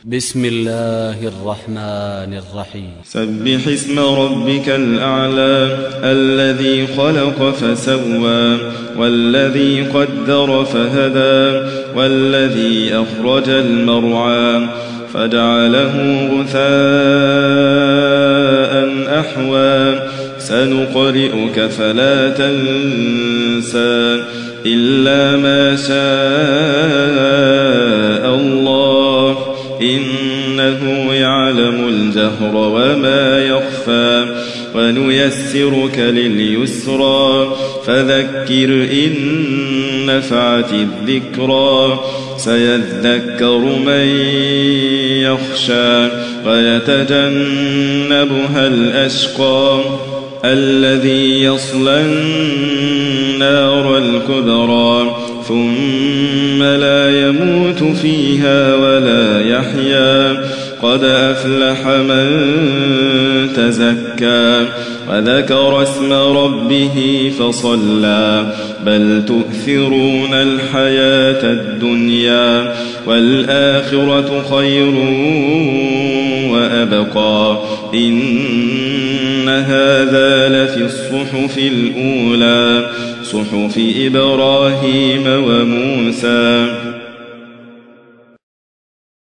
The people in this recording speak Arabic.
بسم الله الرحمن الرحيم. سبح اسم ربك الأعلى الذي خلق فسوى والذي قدر فهدى والذي أخرج المرعى فجعله غثاء أحوى سنقرئك فلا تنسى إلا ما شاء الله إنه يعلم الجهر وما يخفى ونيسرك لليسرى فذكر إن نفعت الذكرى سيذكر من يخشى ويتجنبها الأشقى الذي يصلى النار الكبرى ثم لا يموت فيها ولا يحيا قد أفلح من تزكى وذكر اسم ربه فصلى بل تؤثرون الحياة الدنيا والآخرة خير وأبقى إن هذا لفي الصحف الأولى صحف إبراهيم وموسى.